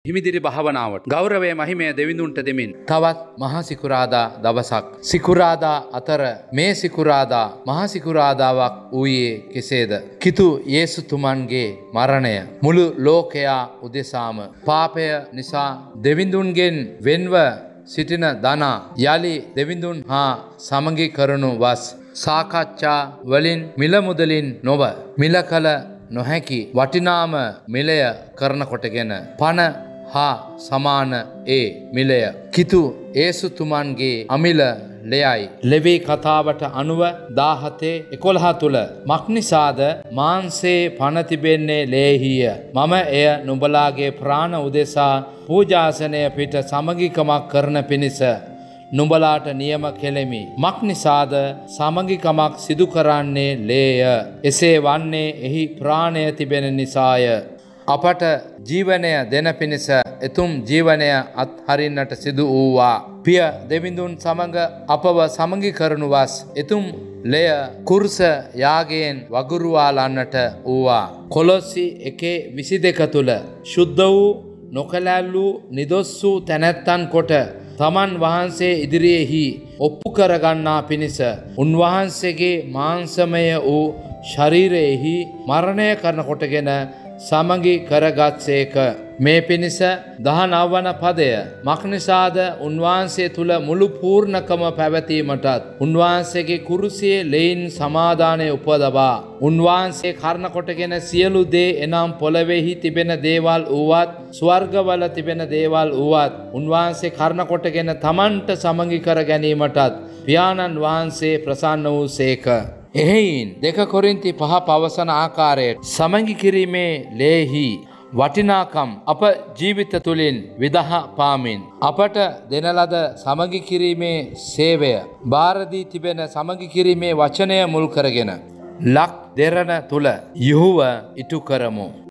හිමිදිරි භාවනාවට ගෞරවය මහිමය දෙවිඳුන්ට දෙමින් තවත් මහා සිකුරාදා දවසක් සිකුරාදා අතර මේ සිකුරාදා මහා සිකුරාදාවක් වූයේ කෙසේද? කිතු යේසුතුමන්ගේ මරණය මුළු ලෝකයා උදෙසාම පාපය නිසා දෙවිඳුන්ගෙන් වෙන්ව සිටින දනා යලි දෙවිඳුන් හා සමගි කරනු වස් සාකච්ඡා වලින් මිල මුදලින් නොව මිල කල නොහැකි වටිනාම මිලය කරන කොටගෙන පණ හා සමාන ඒ මිලය කිතු ඒසුතුමන්ගේ අමිල ලෙයයි. ලෙවී කතාවට අනුව 17:11 තුල මක්නිසාද මාංශේ පණ තිබෙන්නේ ලේහිය. මම එය නුඹලාගේ ප්‍රාණ උදෙසා පූජාසනය පිට සමගිකමක් කරන පිණිස නුඹලාට නියම කෙලෙමි. මක්නිසාද සමගිකමක් සිදු කරන්නේ ලේය. එසේ වන්නේ එහි ප්‍රාණය තිබෙන නිසාය. අපට ජීවනය දෙන පිණිස එතුම් ජීවනය අත්හරින්නට සිදු වූවා. පිය දෙවිඳුන් සමඟ අපව සමගි කරනු වස් එතුම් ලෙය කුර්ස යාගයෙන් වගුරුවාලන්නට වූවා. කොලොස්සි 1:22 තුල ශුද්ධ වූ නොකලැල් වූ නිදොස් වූ තැනැත්තන් කොට තමන් වහන්සේ ඉදිරියෙහි ඔප්පු කරගන්නා පිණිස උන්වහන්සේගේ මාංශමය වූ ශරීරයෙහි මරණය කරන කොටගෙන සමගි කරගත්සේක. මේ පිණිස 19 වන පදය මක්නිසාද උන්වහන්සේ තුල මුළු පූර්ණකම පැවතීමටත් උන්වහන්සේගේ කුරුසියේ ලෙයින් සමාදානය උපදවා උන්වහන්සේ කර්ණ කොටගෙන සියලු දේ එනම් පොළවේහි තිබෙන දේවල් වූවත් ස්වර්ගවල තිබෙන දේවල් වූවත් උන්වහන්සේ කර්ණ කොටගෙන තමන්ට සමගි කර ගැනීමටත් පියාණන් වහන්සේ ප්‍රසන්න වූසේක. එහෙයින් 2 කොරින්ති 5 පවසන ආකාරයට සමගි කිරීමේ ලේහි වටිනාකම් අප ජීවිත තුළින් විදහා පාමින් අපට දෙන ලද සමගි කිරීමේ සේවය බාරදී තිබෙන සමගි කිරීමේ වචනය මුල් කරගෙන ලක් දෙරණ තුල යුහුව ඉටු කරමු.